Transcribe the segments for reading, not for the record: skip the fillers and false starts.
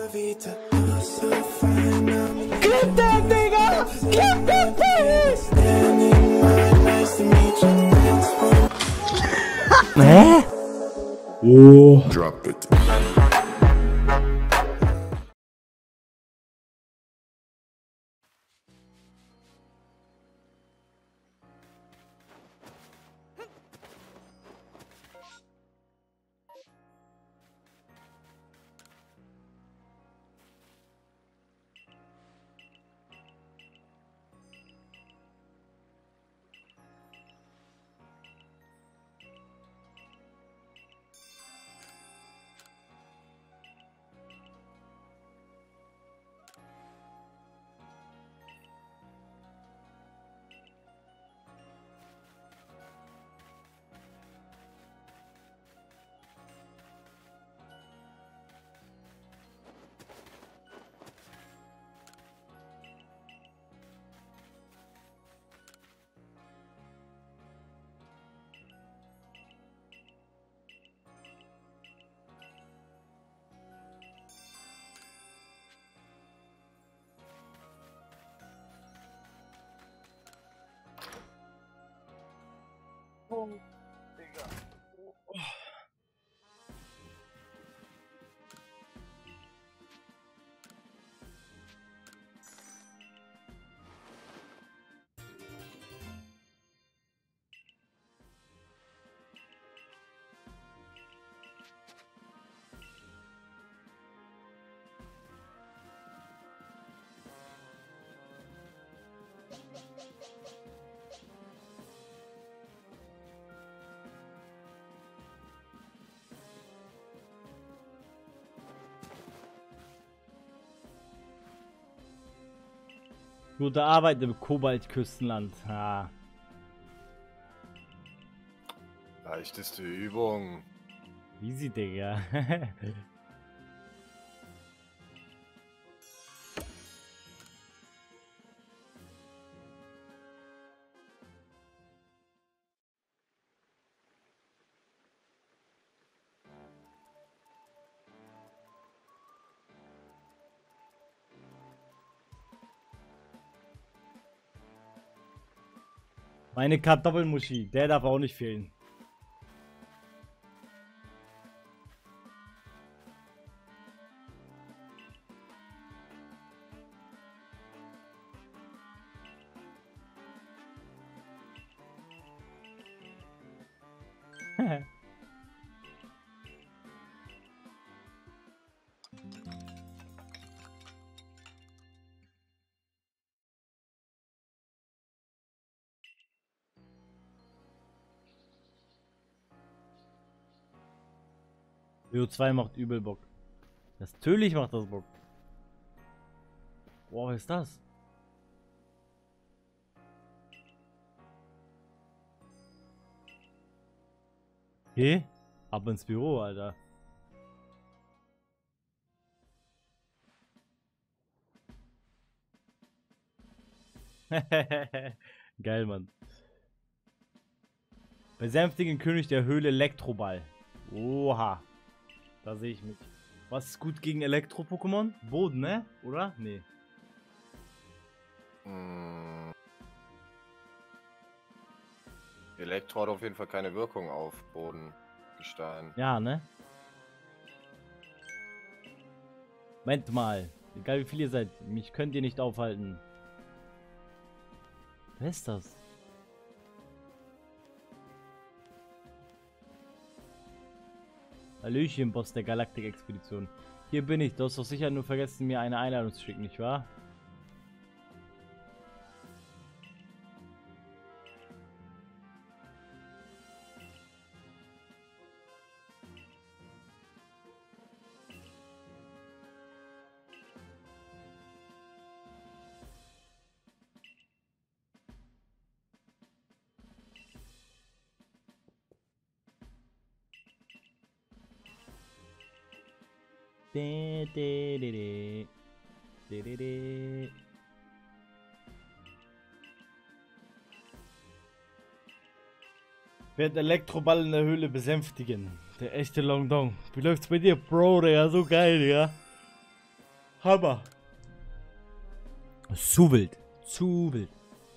Gib den, Digga! Gib den, Hä? Oh. Drop it. Digga. Gute Arbeit im Kobaltküstenland. Ha. Leichteste Übung. Easy, Digga. Meine Kartoffelmuschi, der darf auch nicht fehlen. BO2 macht übel Bock. Natürlich macht das Bock. Boah, was ist das? Okay, ab ins Büro, Alter. Geil, Mann. Besänftigen König der Höhle Elektroball. Oha. Da sehe ich mich. Was ist gut gegen Elektro-Pokémon? Boden, ne? Oder? Nee. Elektro hat auf jeden Fall keine Wirkung auf Bodengestein. Ja, ne? Moment mal. Egal wie viele ihr seid, mich könnt ihr nicht aufhalten. Wer ist das? Hallöchen, Boss der Galaktik-Expedition. Hier bin ich. Du hast doch sicher nur vergessen, mir eine Einladung zu schicken, nicht wahr? Wird Elektroball in der Höhle besänftigen. Der echte Longdong. Wie läuft's bei dir, Bro, Digga? So geil, Digga. Hammer. Zu wild. Zu wild.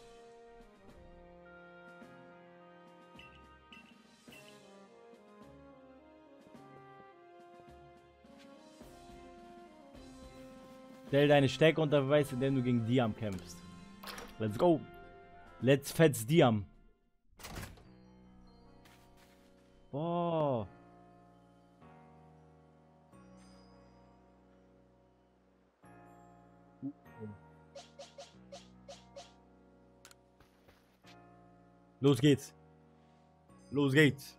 Stell deine Stärke unter Beweis, indem du gegen Diam kämpfst. Let's go. Let's fetz Diam. Boah. Los geht's. Los geht's.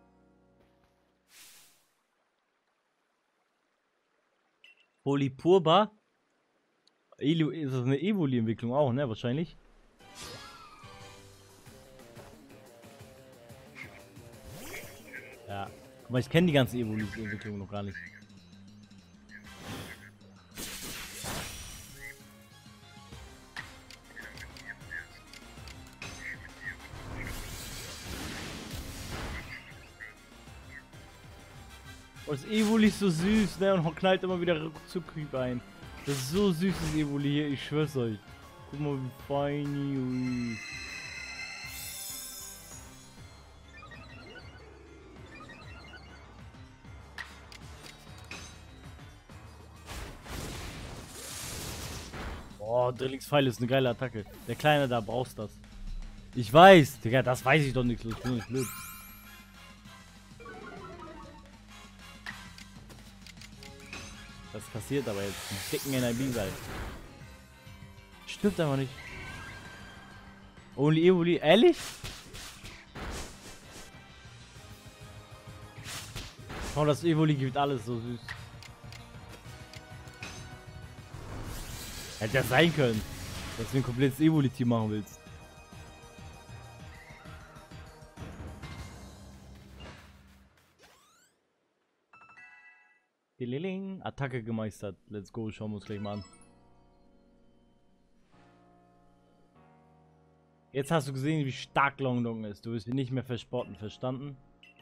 Polypurba. Ist das eine Evoli-Entwicklung auch, ne? Wahrscheinlich. Ja. Guck mal, ich kenne die ganzen Evoli-Entwicklungen noch gar nicht. Oh, das Evoli ist so süß, ne? Und knallt immer wieder Rückzug ein. Das ist so süßes Evoli hier, ich schwör's euch. Guck mal, wie feini. Ui. Oh, Drillingspfeil ist eine geile Attacke. Der Kleine da brauchst das. Ich weiß, Digga, das weiß ich doch nicht. Ich bin nicht blöd. Das passiert aber jetzt. Einen dicken NIB-Seil. Stimmt einfach nicht. Only Evoli, ehrlich? Oh, das Evoli gibt alles so süß. Hätte ja sein können, dass du ein komplettes Evoli-Team machen willst. Attacke gemeistert. Let's go, schauen wir uns gleich mal an. Jetzt hast du gesehen, wie stark Longdong ist. Du wirst ihn nicht mehr verspotten, verstanden?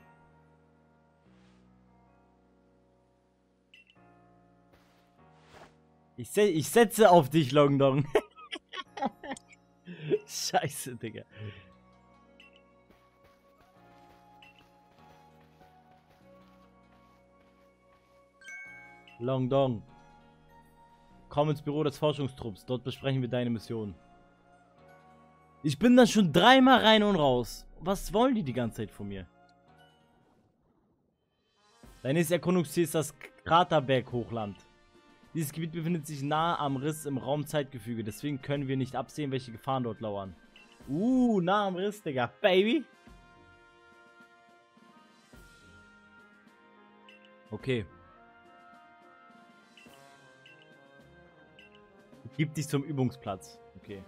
Ich setze auf dich, Longdong. Scheiße, Digga. Longdong. Komm ins Büro des Forschungstrupps. Dort besprechen wir deine Mission. Ich bin da schon dreimal rein und raus. Was wollen die ganze Zeit von mir? Dein nächstes Erkundungsziel ist das Kraterberg-Hochland. Dieses Gebiet befindet sich nahe am Riss im Raumzeitgefüge. Deswegen können wir nicht absehen, welche Gefahren dort lauern. Nah am Riss, Digga. Baby. Okay. Gib dich zum Übungsplatz. Okay.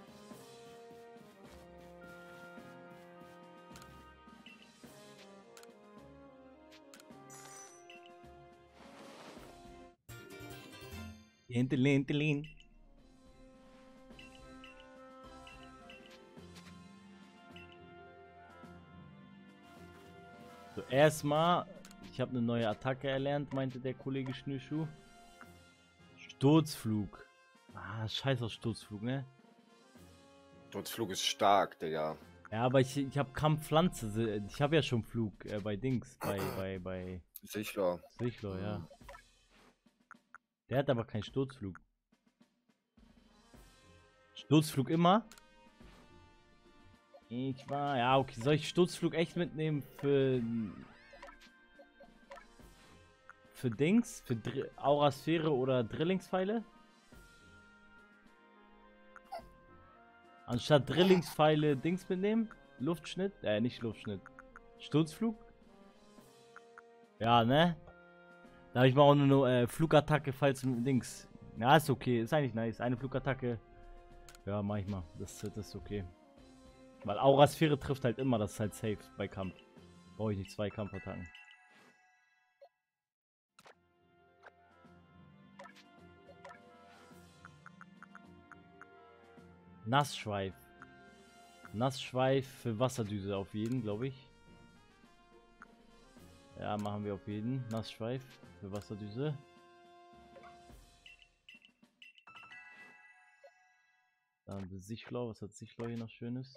Hinterlehn. So, erstmal, ich habe eine neue Attacke erlernt, meinte der Kollege Schnürschuh. Sturzflug. Ah, scheiß auf Sturzflug, ne? Sturzflug ist stark, Digga. Ja, aber ich habe Kampfpflanze. Ich habe ja schon Flug bei Dings, bei Sichler. Sichler, ja. Der hat aber keinen Sturzflug. Sturzflug immer? Ja, okay. Soll ich Sturzflug echt mitnehmen für Dings? Für Aurasphäre oder Drillingspfeile? Anstatt Drillingspfeile Dings mitnehmen? Luftschnitt? Nicht Luftschnitt. Sturzflug? Ja, ne? Da habe ich mal auch eine Flugattacke, falls Dings. Ja, ist okay. Ist eigentlich nice. Eine Flugattacke. Ja, mach ich mal. Das ist okay. Weil Aurasphäre trifft halt immer. Das ist halt safe bei Kampf. Brauche ich nicht zwei Kampfattacken. Nassschweif. Nassschweif für Wasserdüse auf jeden, glaube ich. Ja, machen wir auf jeden. Nassschweif für Wasserdüse. Dann Sichlau. Was hat Sichlau hier noch Schönes?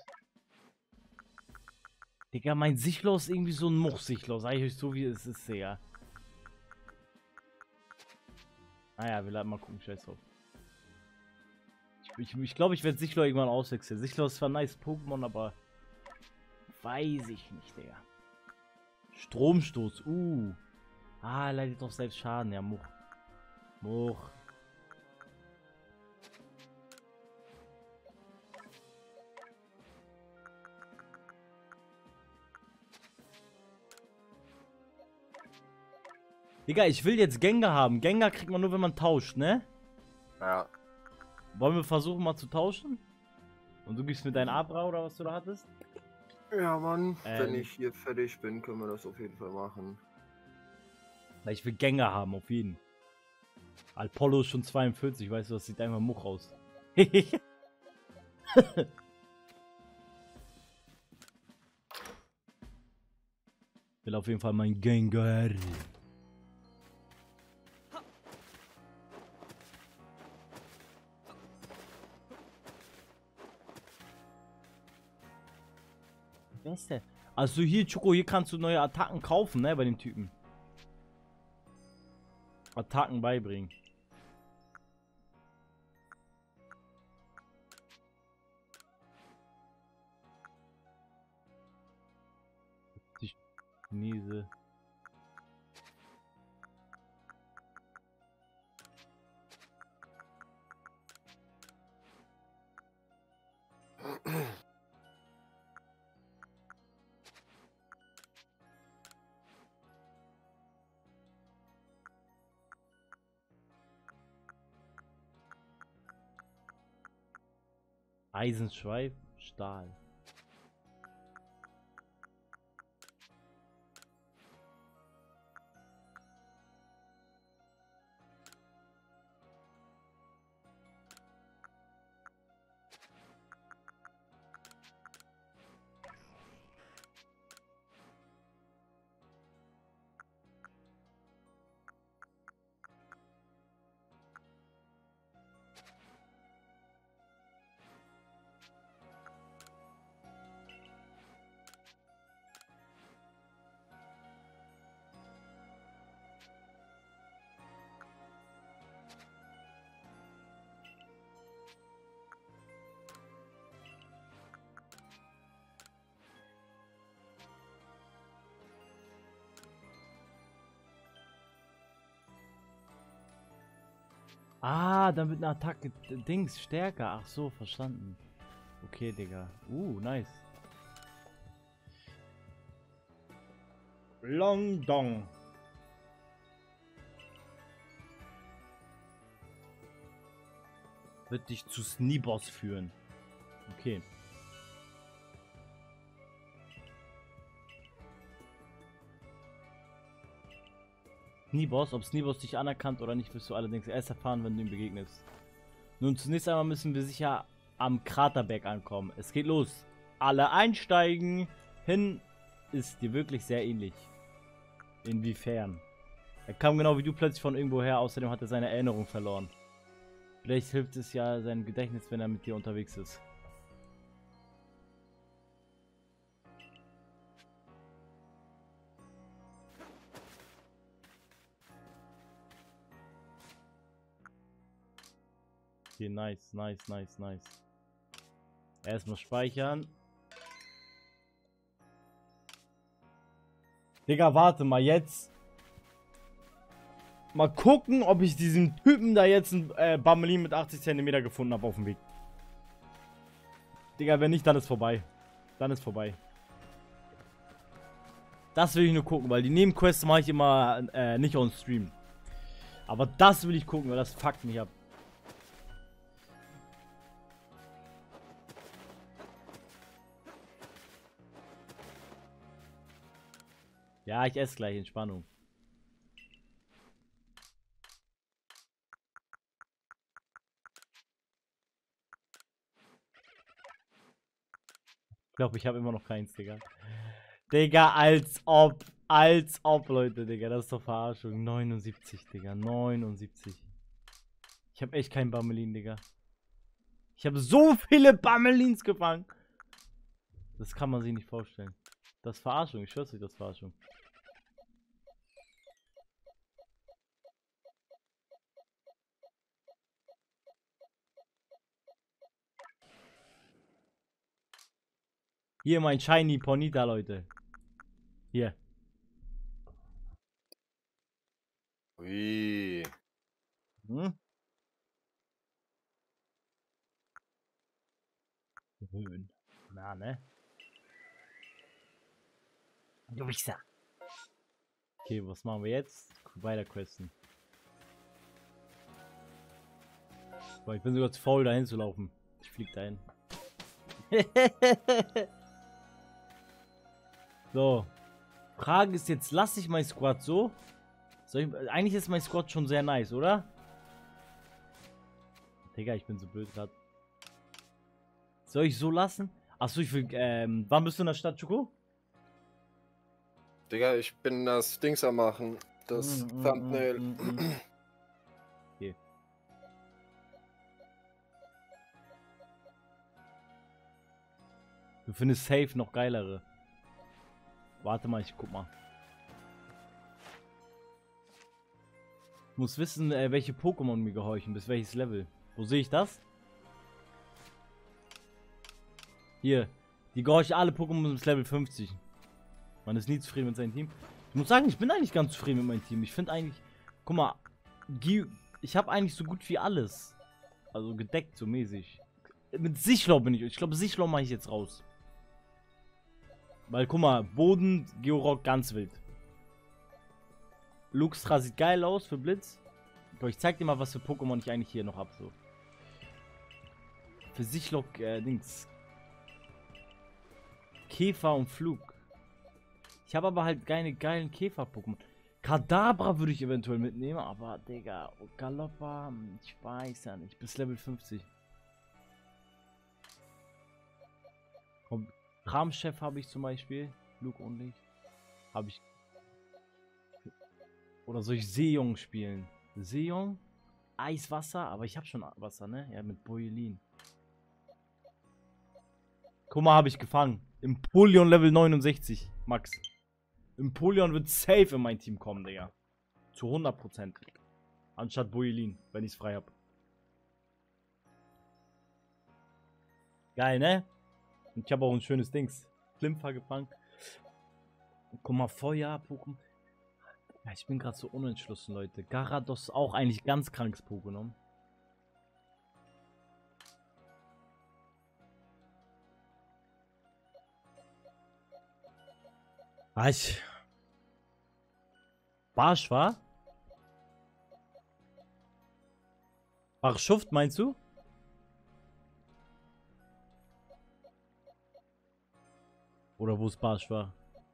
Digga, mein Sichlau ist irgendwie so ein Much-Sichlau. Sag ich euch so, wie es ist, Digga. Naja, wir laden mal gucken. Scheiß drauf. Ich glaube, ich werde Sichlau irgendwann auswechseln. Sichlau ist zwar ein nice Pokémon, aber weiß ich nicht, Digga. Stromstoß, Ah, leidet doch selbst Schaden. Ja, Much. Much. Digga, ich will jetzt Gengar haben. Gengar kriegt man nur, wenn man tauscht, ne? Ja. Wollen wir versuchen mal zu tauschen? Und du gibst mir dein Abra oder was du da hattest? Ja, Mann. Wenn ich hier fertig bin, können wir das auf jeden Fall machen. Weil ich will Gengar haben, auf jeden. Apollo ist schon 42, weißt du, das sieht einfach Much aus. Will auf jeden Fall mein Gengar. Wer ist der? Also hier, Choco, hier kannst du neue Attacken kaufen, ne, bei den Typen. Attacken beibringen. Die Chinese. Eisenschweif, Stahl. Ah, dann wird eine Attacke Dings stärker. Ach so, verstanden. Okay, Digga. Nice. Long Dong. Wird dich zu Sneeboss führen. Okay. Sneeboss, ob Sneeboss dich anerkannt oder nicht, wirst du allerdings erst erfahren, wenn du ihm begegnest. Nun, zunächst einmal müssen wir sicher am Kraterberg ankommen. Es geht los. Alle einsteigen. Hin ist dir wirklich sehr ähnlich. Inwiefern? Er kam genau wie du plötzlich von irgendwo her, außerdem hat er seine Erinnerung verloren. Vielleicht hilft es ja sein Gedächtnis, wenn er mit dir unterwegs ist. Okay, nice. Erstmal speichern. Digga, warte mal, jetzt. Mal gucken, ob ich diesen Typen da jetzt ein Bammelin mit 80 cm gefunden habe auf dem Weg. Digga, wenn nicht, dann ist vorbei. Das will ich nur gucken, weil die Nebenquests mache ich immer nicht on Stream. Aber das will ich gucken, weil das fuckt mich ab. Ja, ich esse gleich, Entspannung. Ich glaube, ich habe immer noch keins, Digga. Digga, als ob, Leute, Digga. Das ist doch Verarschung. 79, Digga. 79. Ich habe echt keinen Bammelin, Digga. Ich habe so viele Bammelins gefangen. Das kann man sich nicht vorstellen. Das ist Verarschung, ich schwör's euch, das ist Verarschung. Hier mein Shiny Ponita, Leute. Hier. Ui. Hm? Grün. Na, ne? Du Wichser. Okay, was machen wir jetzt? Weiter questen. Boah, ich bin sogar zu faul, dahin zu laufen. Ich flieg dahin. So. Frage ist jetzt, lasse ich mein Squad so? Eigentlich ist mein Squad schon sehr nice, oder? Digga, ich bin so blöd gerade. Soll ich so lassen? Achso, ich will, wann bist du in der Stadt, Choco? Digga, ich bin das Dings am machen. Das Thumbnail. Okay. Du findest safe noch geilere. Warte mal, ich guck mal. Ich muss wissen, welche Pokémon mir gehorchen, bis welches Level. Wo sehe ich das? Hier. Die gehorchen alle Pokémon bis Level 50. Man ist nie zufrieden mit seinem Team. Ich muss sagen, ich bin eigentlich ganz zufrieden mit meinem Team. Ich finde eigentlich... Guck mal. Ich habe eigentlich so gut wie alles. Also gedeckt, so mäßig. Mit Sichlo bin ich... Ich glaube, Sichlo mache ich jetzt raus. Weil, guck mal, Boden, Georock, ganz wild. Luxtra sieht geil aus für Blitz. Aber ich zeig dir mal, was für Pokémon ich eigentlich hier noch habe. So. Für Sichlock, Dings. Käfer und Flug. Ich habe aber halt keine geilen Käfer-Pokémon. Kadabra würde ich eventuell mitnehmen, aber, Digga, Galoppa, ich weiß ja nicht. Bis Level 50. Komm. Kramchef habe ich zum Beispiel. Flug und Licht. Habe ich. Oder soll ich Seejong spielen? Seejong? Eiswasser? Aber ich habe schon Wasser, ne? Ja, mit Boilin. Guck mal, habe ich gefangen. Empoleon Level 69, Max. Empoleon wird safe in mein Team kommen, Digga. Zu 100%. Anstatt Boilin, wenn ich es frei habe. Geil, ne? Und ich habe auch ein schönes Dings. Klimpfer gefangen. Guck mal, Feuer, Pokémon. Ja, ich bin gerade so unentschlossen, Leute. Garados auch eigentlich ganz krankes Pokémon. Was? Barschwa? Barschuft meinst du? Oder wo ist Barschwa?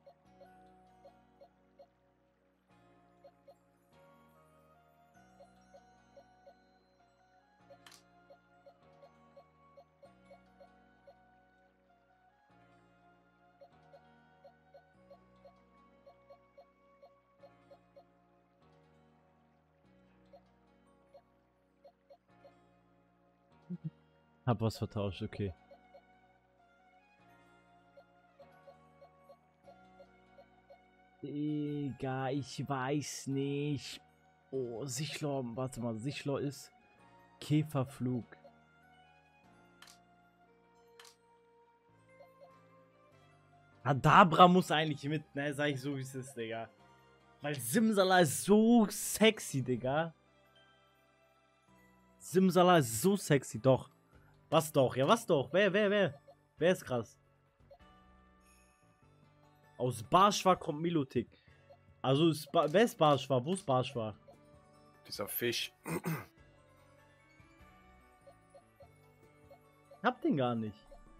Hab was vertauscht, okay. Digga, ich weiß nicht. Oh, Sichlo, warte mal, Sichlo ist Käferflug. Kadabra muss eigentlich mit, ne, sag ich so wie es ist, Digga. Weil Simsala ist so sexy, Digga. Simsala ist so sexy, doch. Was doch? Ja, was doch? Wer? Wer ist krass? Aus Barschwa kommt Milotic. Also, wer ist Barschwa? Wo ist Barschwa? Dieser Fisch. Hab den gar nicht.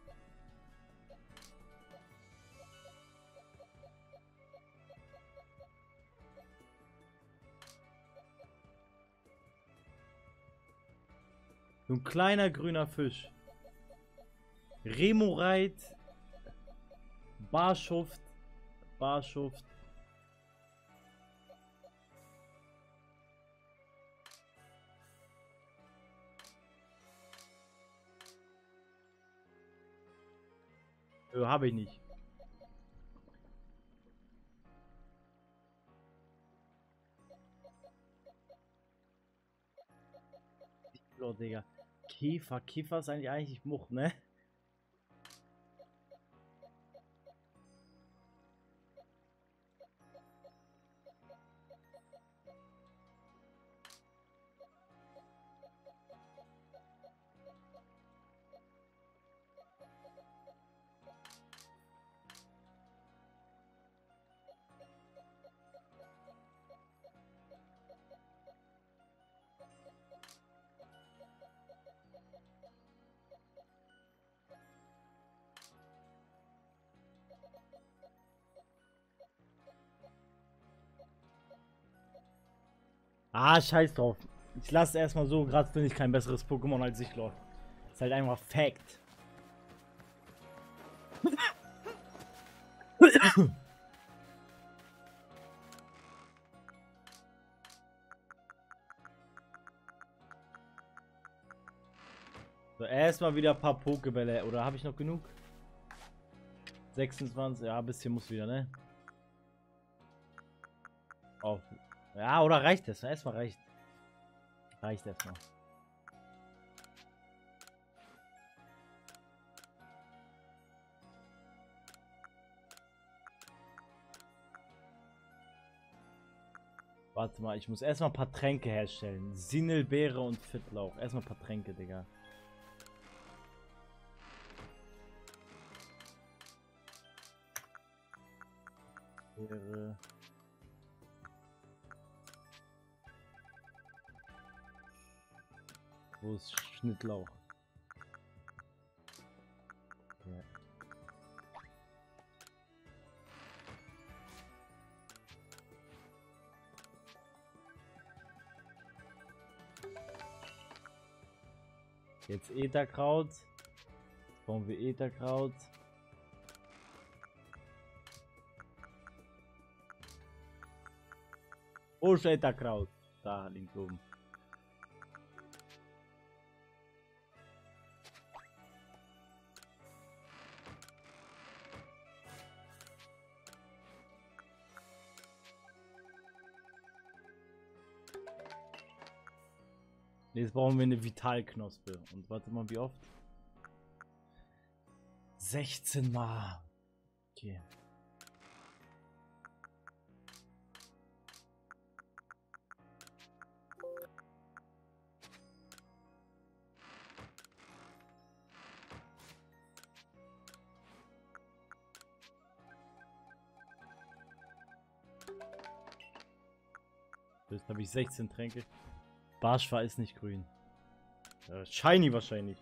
So ein kleiner grüner Fisch. Remoreit. Barschuft. Barschuft. Habe ich nicht. Oh, Digga. Käfer ist eigentlich Much, ne? Ah, scheiß drauf. Ich lasse erstmal so, gerade finde ich kein besseres Pokémon als Sichlor. Ist halt einfach Fact. So, erstmal wieder ein paar Pokebälle. Oder habe ich noch genug? 26, ja, ein bisschen muss wieder, ne? Oh. Ja, oder reicht das? Erstmal reicht. Reicht erstmal. Warte mal, ich muss erstmal ein paar Tränke herstellen. Sinelbeere und Fittlauch. Erstmal ein paar Tränke, Digga. Beere. Wo ist Schnittlauch? Ja. Jetzt Ätherkraut. Jetzt bauen wir Ätherkraut. Wo ist Ätherkraut? Da, links oben. Jetzt brauchen wir eine Vitalknospe. Und warte mal, wie oft? 16 Mal. Okay. Jetzt habe ich 16 Tränke. Barschwa ist nicht grün. Shiny wahrscheinlich.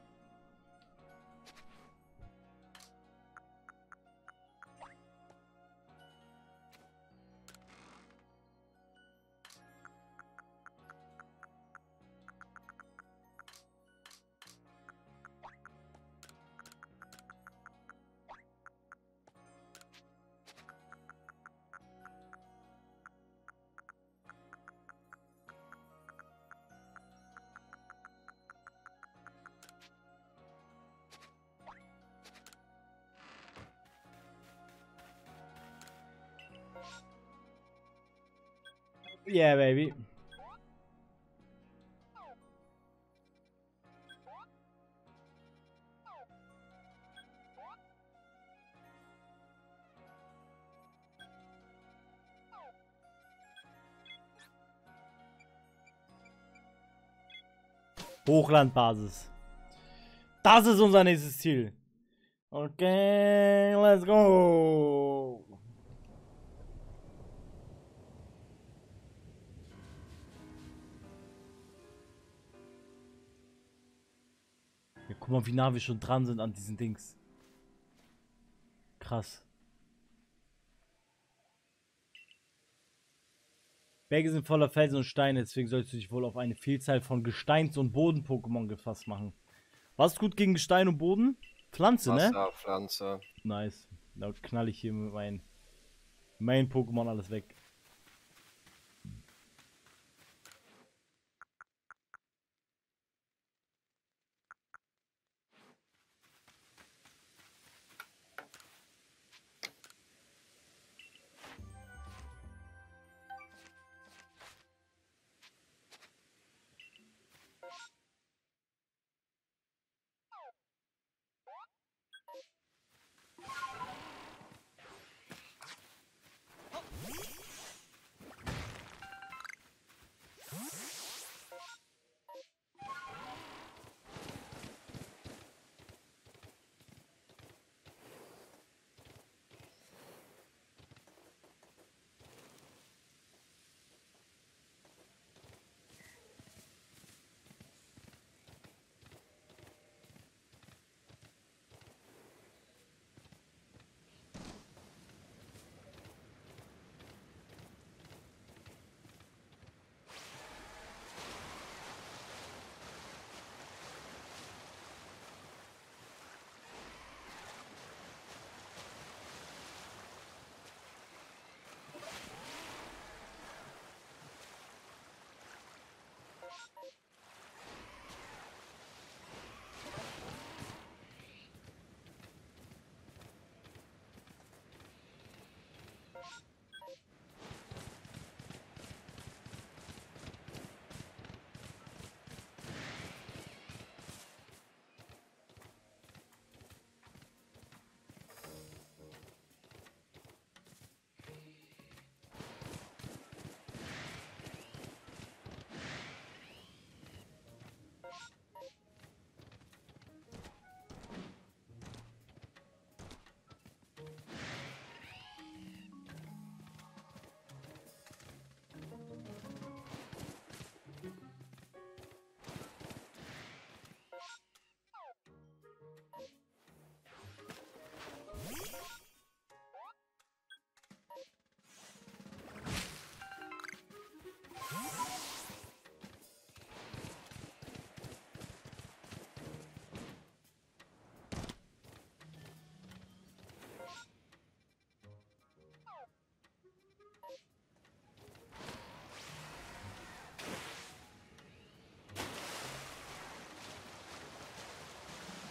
Yeah, baby. Hochlandbasis. Das ist unser nächstes Ziel. Okay, let's go. Ja, guck mal, wie nah wir schon dran sind an diesen Dings. Krass. Berge sind voller Felsen und Steine, deswegen sollst du dich wohl auf eine Vielzahl von Gesteins- und Boden-Pokémon gefasst machen. Was ist gut gegen Gestein und Boden? Pflanze, ne? Wasser, Pflanze. Nice. Da knall ich hier mit meinen Main-Pokémon alles weg.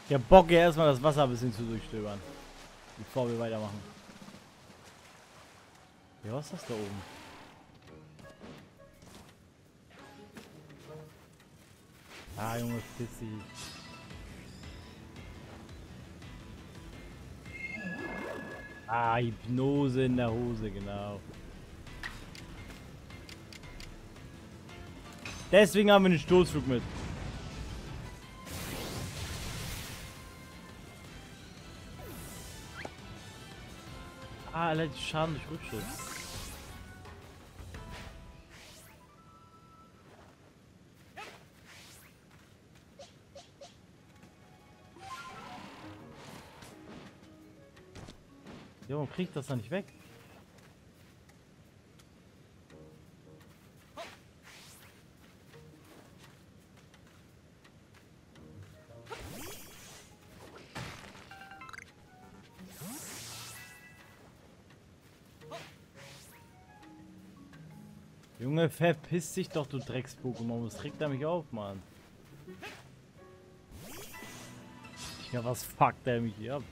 Ich hab Bock, hier erstmal das Wasser ein bisschen zu durchstöbern. Bevor wir weitermachen. Ja, was ist das da oben? Ah, Junge, Pissi. Ah, Hypnose in der Hose, genau. Deswegen haben wir einen Stoßflug mit. Ah, erleidet Schaden durch Rückschutz. Ja, warum kriegt das da nicht weg? Junge, verpiss dich doch, du Drecks-Pokémon. Was trägt er mich auf, Mann? Ja, was fuckt er mich hier ab?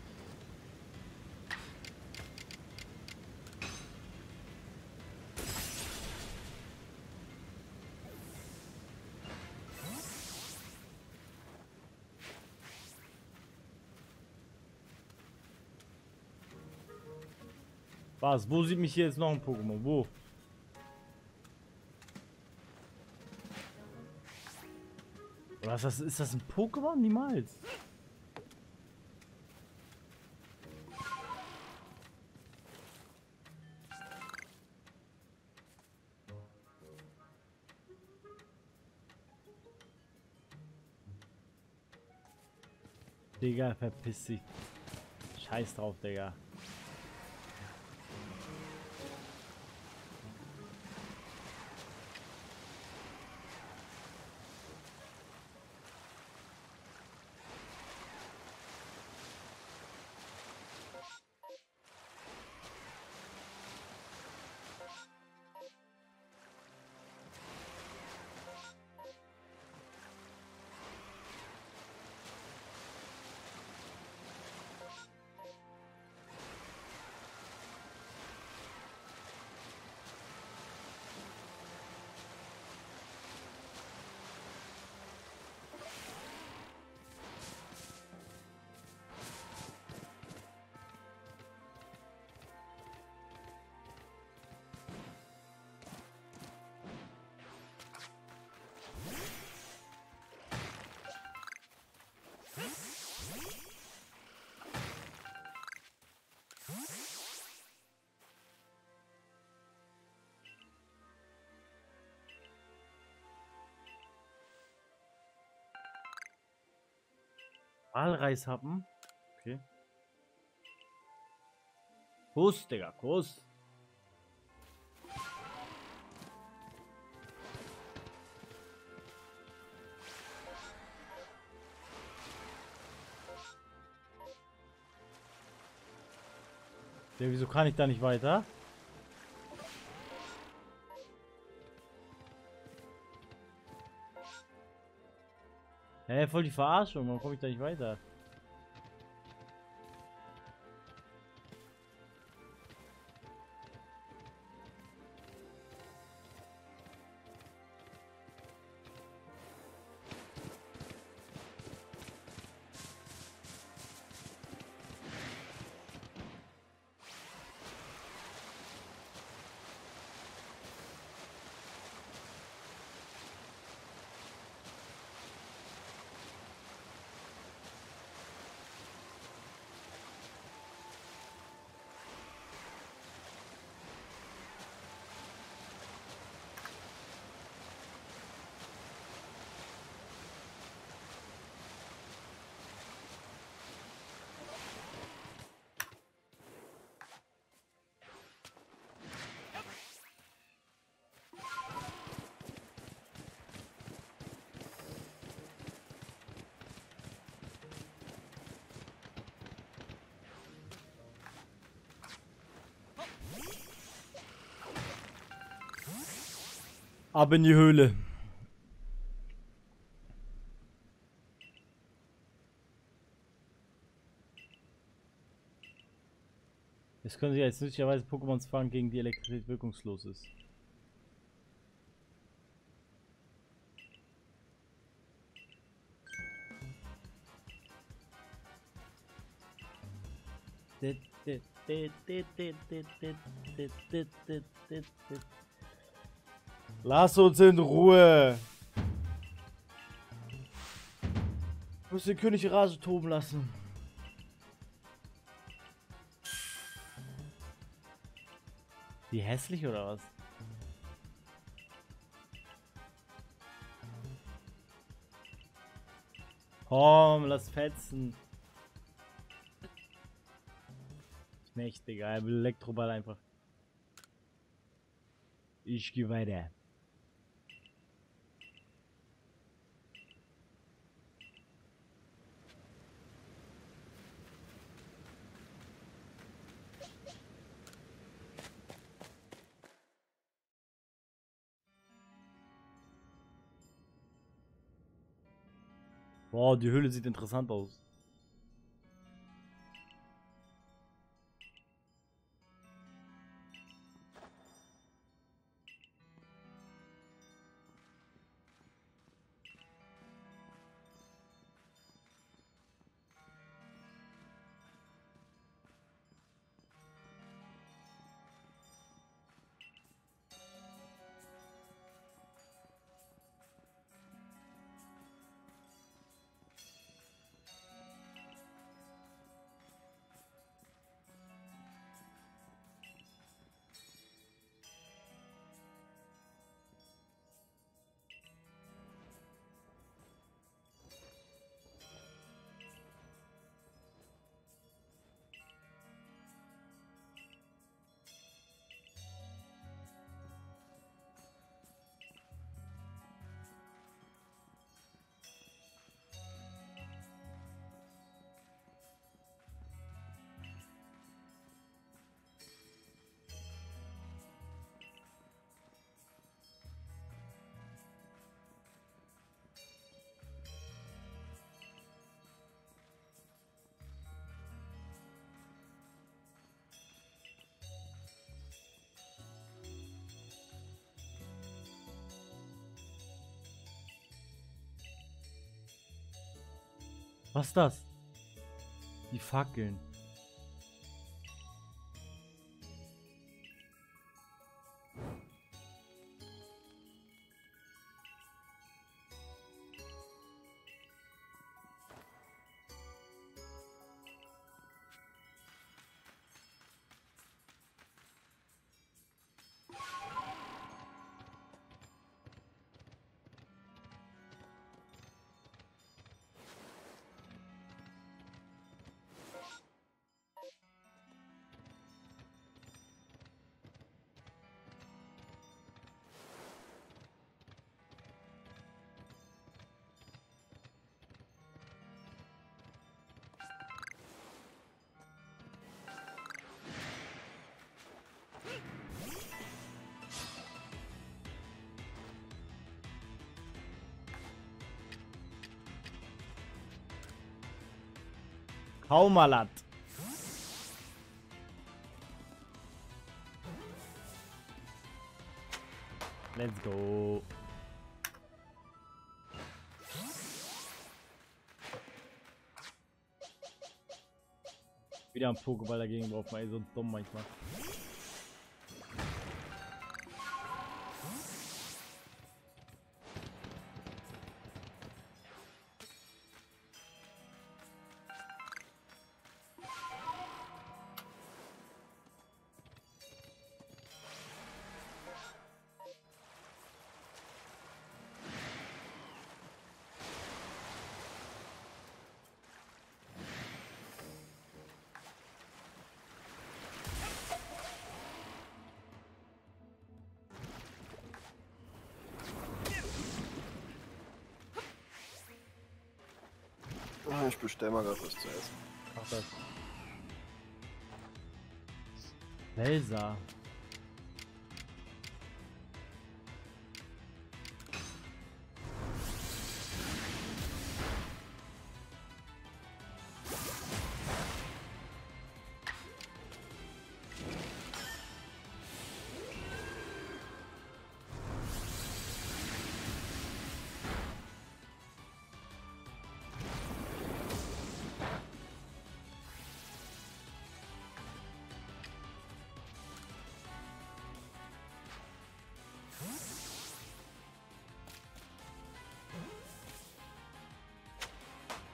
Was? Wo sieht mich hier jetzt noch ein Pokémon? Wo? Was ist das ein Pokémon? Niemals. Digga, verpiss dich. Scheiß drauf, Digga. Walreishappen? Okay. Kuss, Digga, Kuss. Ja, wieso kann ich da nicht weiter? Hä, voll die Verarschung, warum komme ich da nicht weiter? Ab in die Höhle. Es können sich jetzt nützlicherweise Pokémons fangen, gegen die Elektrizität wirkungslos ist. Lass uns in Ruhe. Ich muss den König Rase toben lassen. Die hässlich oder was? Komm, lass fetzen. Mächtig, er will Elektroball einfach. Ich gehe weiter. Boah, die Höhle sieht interessant aus. Was ist das? Die Fackeln. Haumalat. Let's go. Wieder ein Pokéball dagegen drauf, ey, so dumm manchmal. Ich bestell mal gerade was zu essen. Mach das. Laser.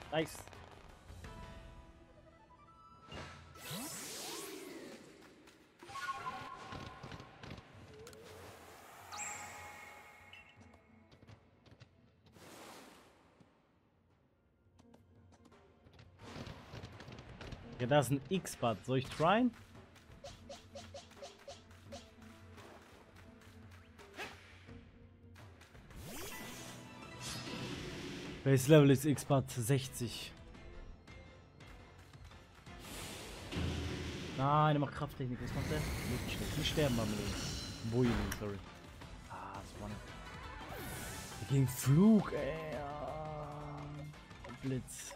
Nice. Ja, da ist ein X-Bad. Soll ich tryen? Welches Level ist X-Bad? 60. Nein, der macht Krafttechnik. Was macht der? Nicht sterben, Marmelade. Boiling, sorry. Ah, das war nicht. Gegen Flug, ey. Ja. Blitz.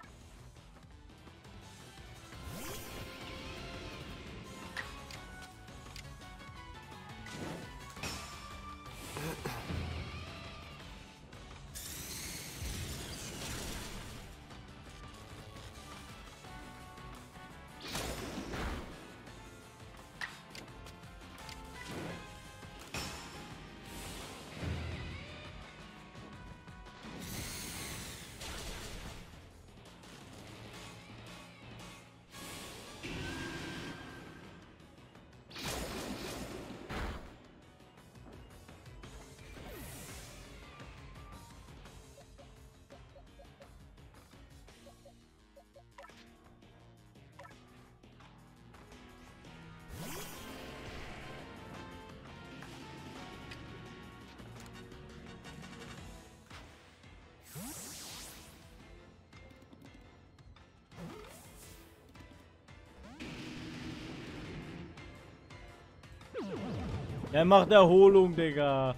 Er macht Erholung, Digga.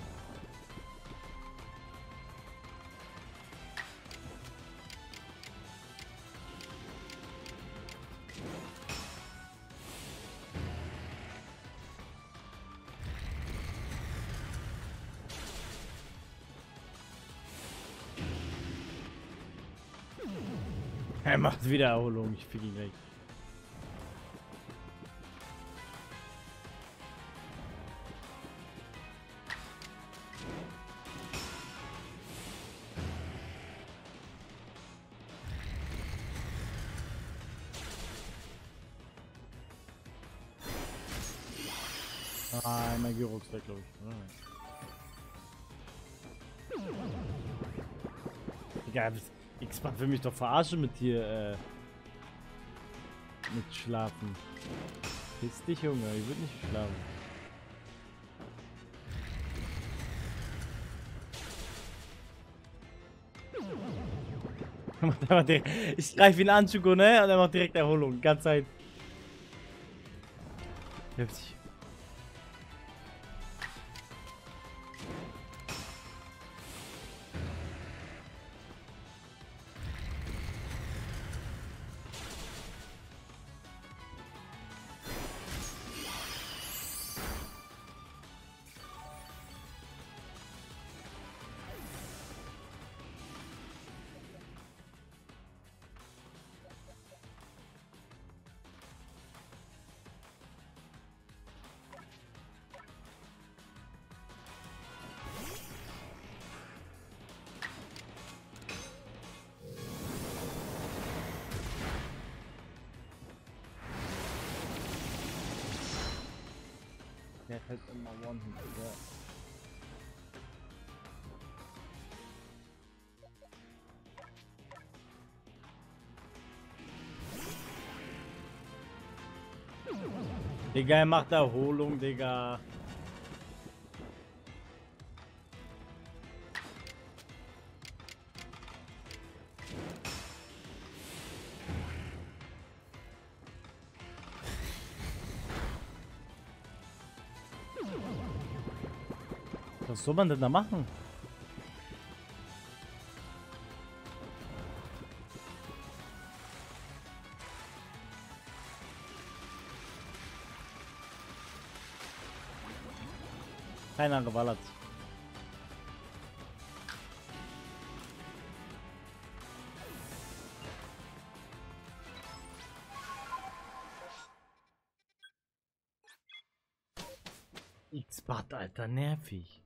Er macht wieder Erholung. Ich fick ihn gleich. Nein, mein Gyrox weg, glaube ich. Egal, X-Bad will mich doch verarschen mit dir, mit Schlafen. Piss dich, Junge, ich würde nicht schlafen. Ich greife ihn an, Chuko, ne? Und er macht direkt Erholung, ganze Zeit. Heftig. Der hat halt immer One-Hit, ja. Digga, er macht Erholung, Digga. Was soll man denn da machen? Keiner geballert. X-Bad, Alter, nervig.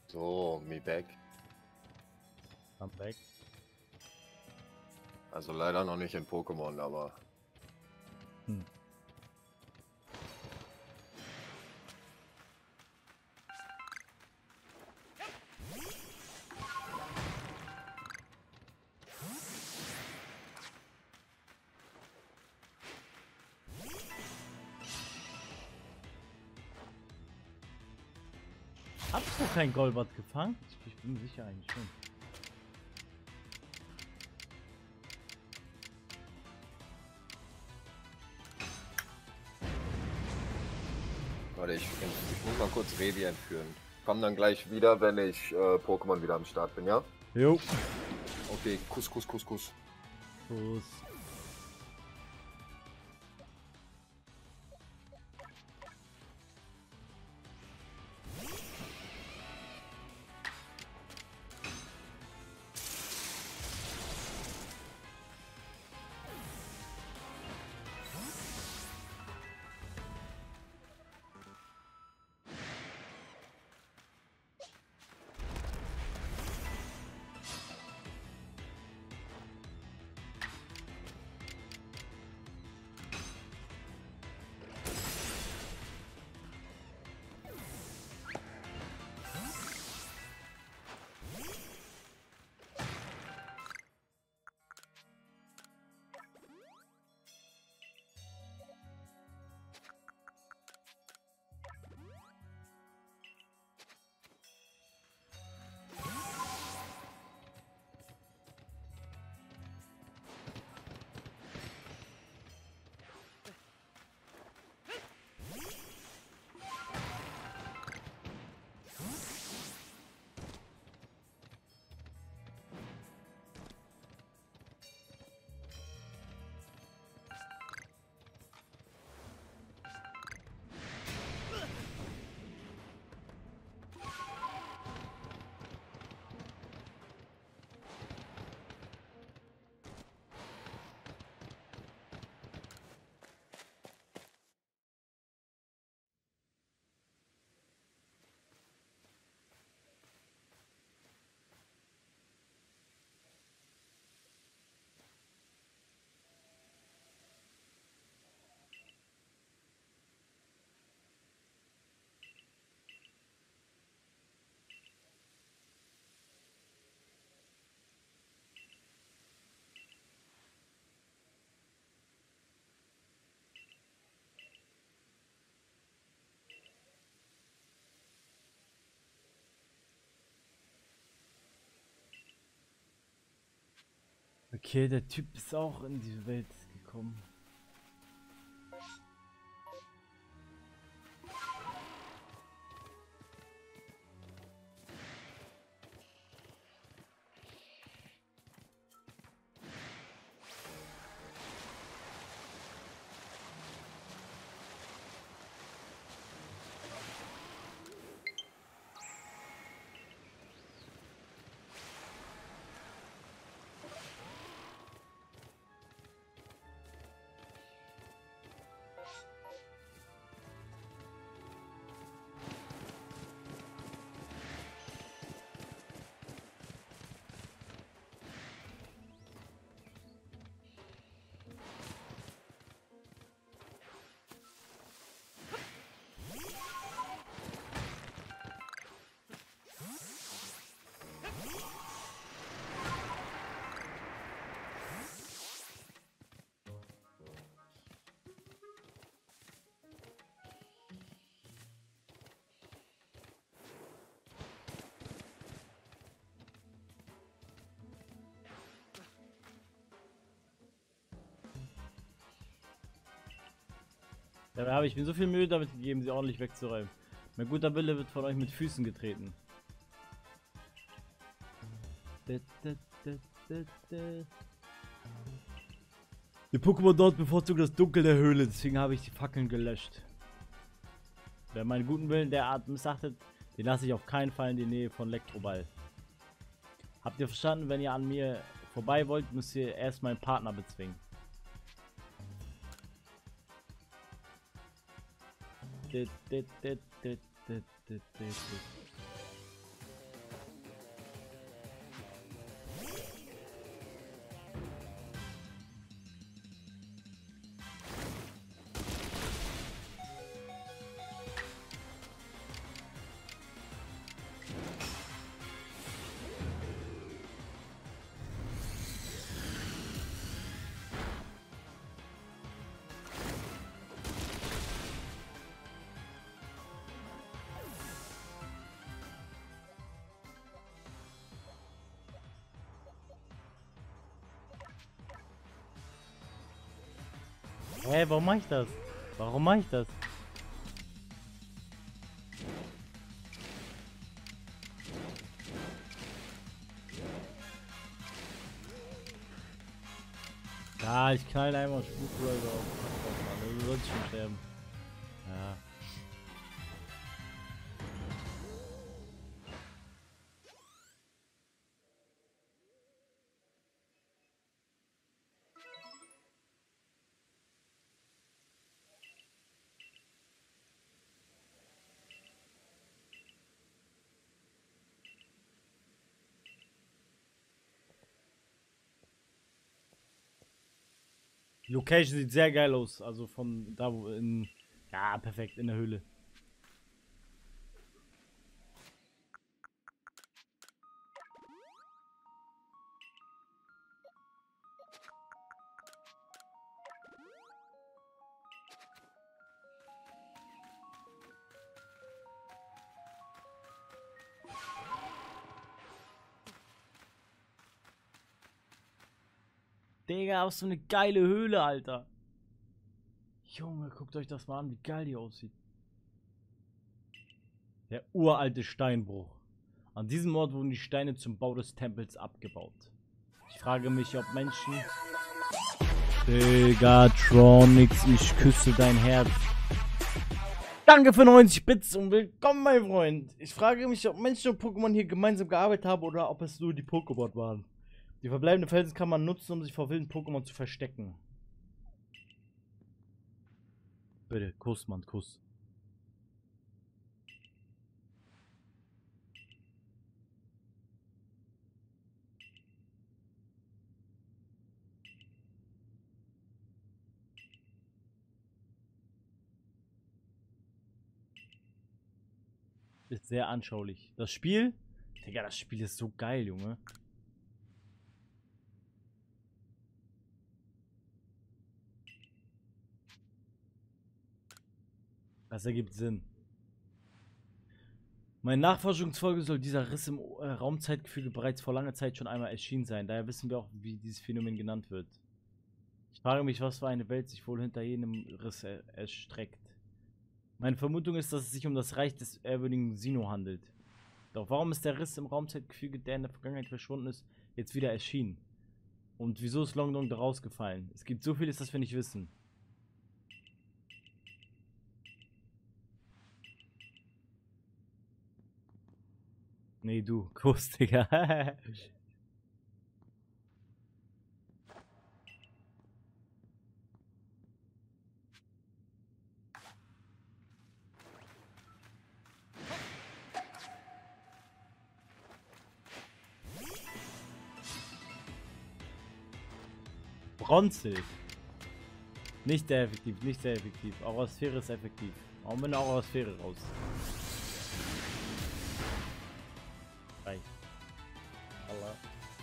So, me back. I'm back. Also leider noch nicht in Pokémon, aber... Hast du kein Golbat gefangen? Ich bin sicher eigentlich schon. Warte, ich muss mal kurz Revi entführen. Komm dann gleich wieder, wenn ich Pokémon wieder am Start bin, ja? Jo. Okay, Kuss, Kuss, Kuss, Kuss. Kuss. Okay, der Typ ist auch in die Welt gekommen. Dabei habe ich mir so viel Mühe damit gegeben, sie ordentlich wegzuräumen. Mein guter Wille wird von euch mit Füßen getreten. Die Pokémon dort bevorzugen das Dunkel der Höhle, deswegen habe ich die Fackeln gelöscht. Wer meinen guten Willen derart missachtet, den lasse ich auf keinen Fall in die Nähe von Elektroball. Habt ihr verstanden? Wenn ihr an mir vorbei wollt, müsst ihr erst meinen Partner bezwingen. Hä, warum mach ich das? Warum mach ich das? Ja, ich knall einmal Spukbrother auf. Du sollst schon sterben. Ja. Die Location sieht sehr geil aus. Also von da wo in. Ja, perfekt, in der Höhle. Digga, was für eine geile Höhle, Alter. Junge, guckt euch das mal an, wie geil die aussieht. Der uralte Steinbruch. An diesem Ort wurden die Steine zum Bau des Tempels abgebaut. Ich frage mich, ob Menschen... Digga, Tronix, ich küsse dein Herz. Danke für 90 Bits und willkommen, mein Freund. Ich frage mich, ob Menschen und Pokémon hier gemeinsam gearbeitet haben oder ob es nur die Pokébot waren. Die verbleibenden Felsen kann man nutzen, um sich vor wilden Pokémon zu verstecken. Bitte, Kuss, Mann, Kuss. Ist sehr anschaulich. Das Spiel? Digga, das Spiel ist so geil, Junge. Das ergibt Sinn. Meine Nachforschungsfolge soll dieser Riss im Raumzeitgefüge bereits vor langer Zeit schon einmal erschienen sein. Daher wissen wir auch, wie dieses Phänomen genannt wird. Ich frage mich, was für eine Welt sich wohl hinter jenem Riss erstreckt. Meine Vermutung ist, dass es sich um das Reich des ehrwürdigen Sinnoh handelt. Doch warum ist der Riss im Raumzeitgefüge, der in der Vergangenheit verschwunden ist, jetzt wieder erschienen? Und wieso ist Long Dong da rausgefallen? Es gibt so vieles, das wir nicht wissen. Nee, du, Kuss, Digga. Bronze. Nicht sehr effektiv, nicht sehr effektiv. Aurosphäre ist effektiv. Warum bin ich Aurosphäre raus? Reicht. Allah.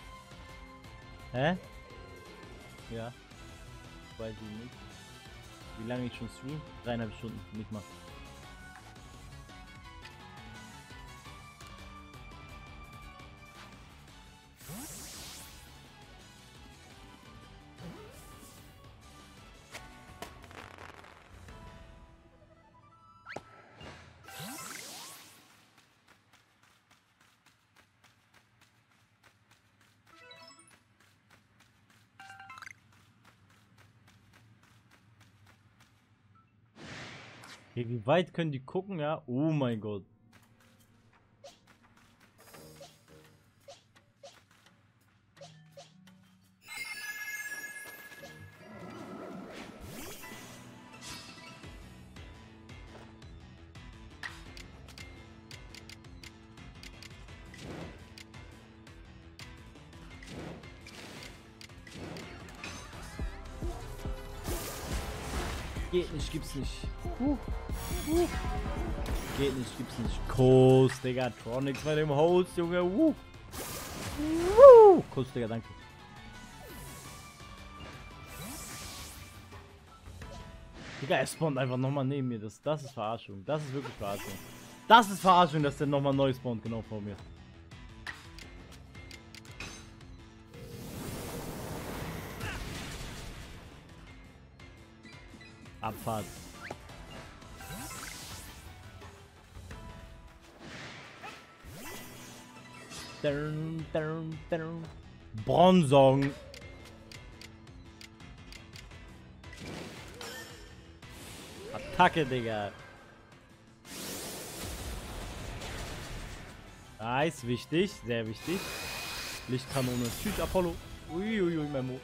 Hä? Ja. Weiß ich nicht. Wie lange ich schon stream? 3,5 Stunden, nicht mal. Okay, wie weit können die gucken, ja? Oh mein Gott. Geht nicht, gibt's nicht. Geht nicht, gibt's nicht. Kuss, Digga. Tronix bei dem Host, Junge. Kuss, Digga, danke. Digga, er spawnt einfach nochmal neben mir. Das ist Verarschung. Das ist wirklich Verarschung. Das ist Verarschung, dass der nochmal neu spawnt, genau vor mir. Abfahrt. Bronzong. Attacke, Digga. Nice, wichtig, sehr wichtig. Lichtkanone. Tschüss, Apollo. Uiuiui, Memo.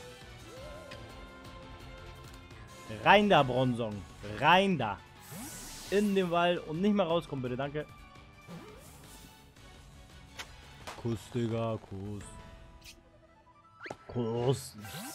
Rein da, Bronzong. Rein da. In den Wall und nicht mehr rauskommen, bitte, danke. Kuss, Digga, Kuss. Kuss.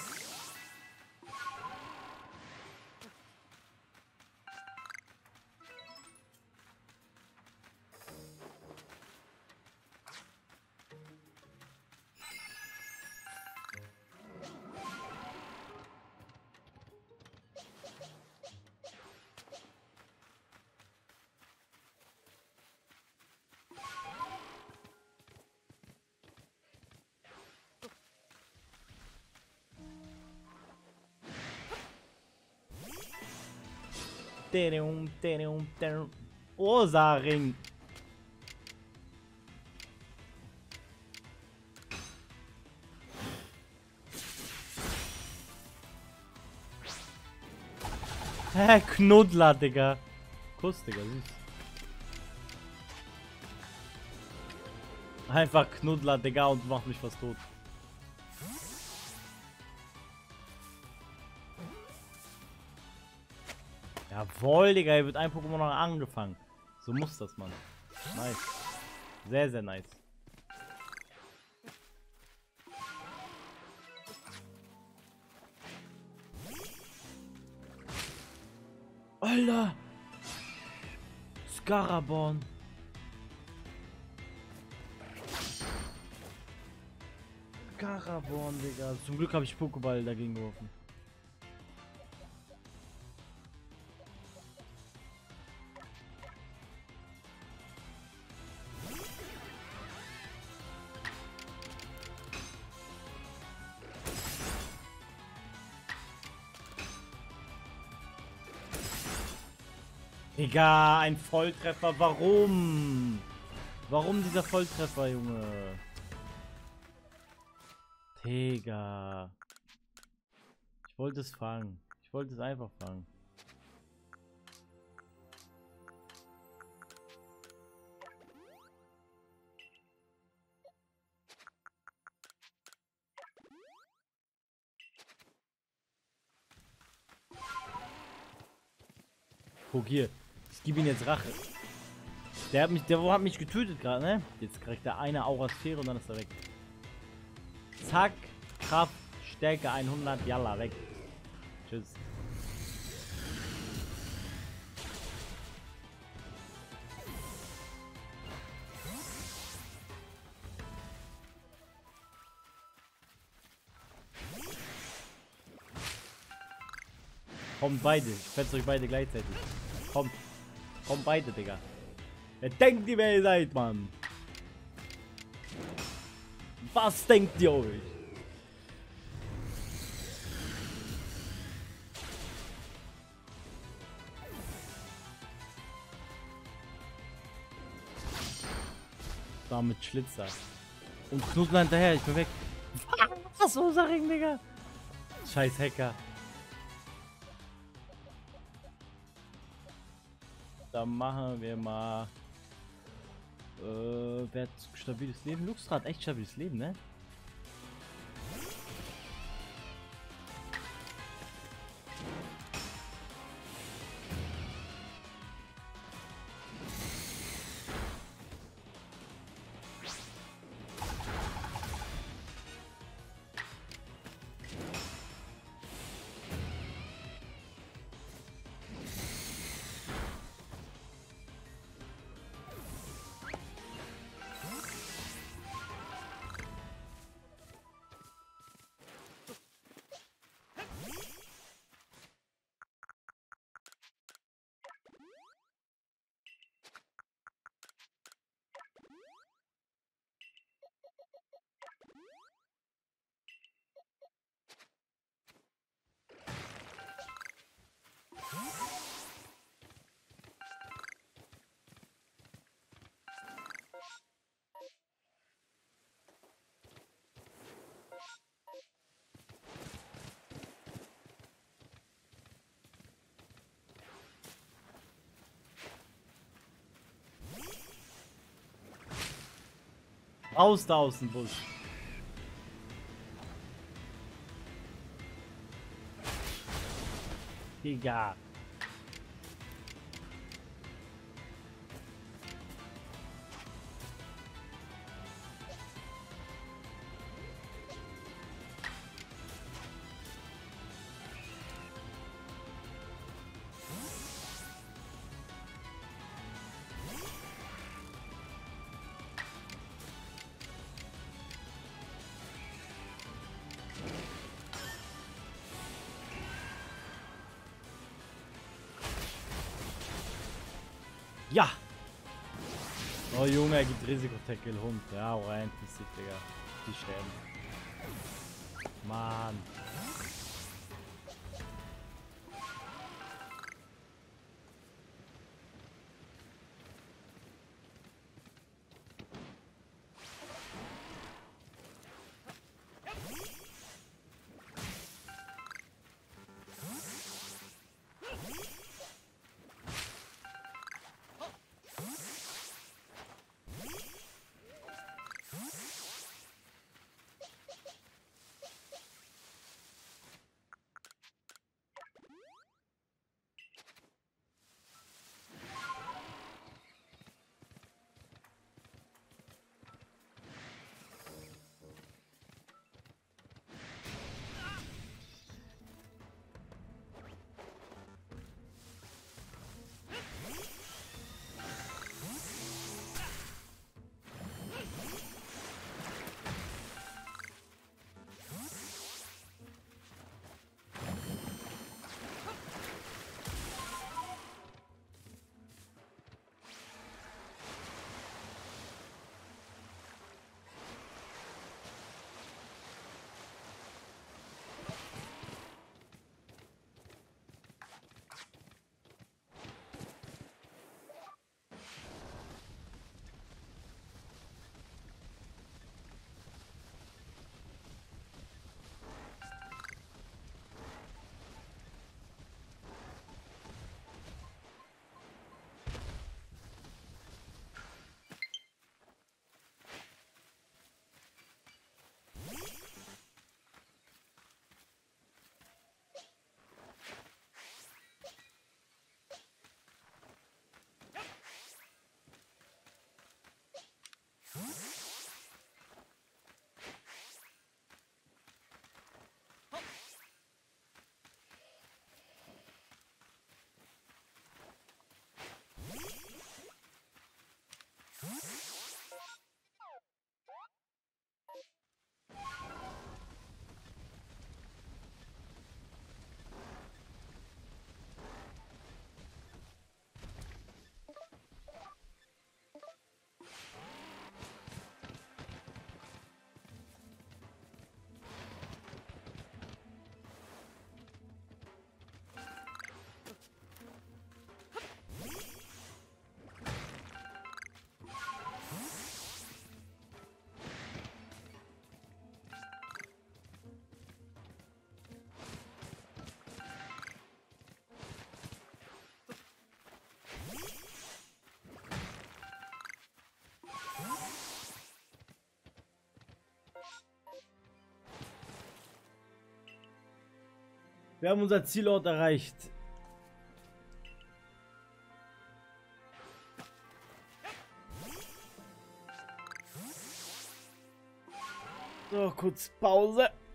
Ursaring. Hä, Knuddler, Digga. Kuss, Digga, süß. Einfach Knuddler, Digga, und macht mich fast tot. Jawohl, Digga, hier wird ein Pokémon noch angefangen. So muss das, Mann. Nice. Sehr, sehr nice. Alter! Scarabon. Scarabon, Digga. Zum Glück habe ich Pokéball dagegen geworfen. Digga, ein Volltreffer. Warum? Warum dieser Volltreffer, Junge? Digga. Ich wollte es fangen. Ich wollte es einfach fangen. Guck hier. Ich gebe ihn jetzt Rache. Der hat mich getötet gerade, ne? Jetzt kriegt er eine Aura-Sphäre und dann ist er weg. Zack. Kraft. Stärke 100. Yalla, weg. Tschüss. Kommt beide. Ich fetze euch beide gleichzeitig. Kommt. Kommt beide, Digga. Wer denkt ihr, wer ihr seid, Mann? Was denkt ihr euch? Damit Schlitzer. Und Knuddler hinterher, ich bin weg. Was, Ursaring, Digga? Scheiß Hacker. Dann machen wir mal. Wer hat stabiles Leben? Luxra hat echt stabiles Leben, ne? Aus da aus dem Busch. Digga. Ja! Oh Junge, er gibt Risikotackle, Hund. Ja, hau rein, piss dich, Digga. Die sterben. Mann. Wir haben unser Zielort erreicht. So, kurz Pause.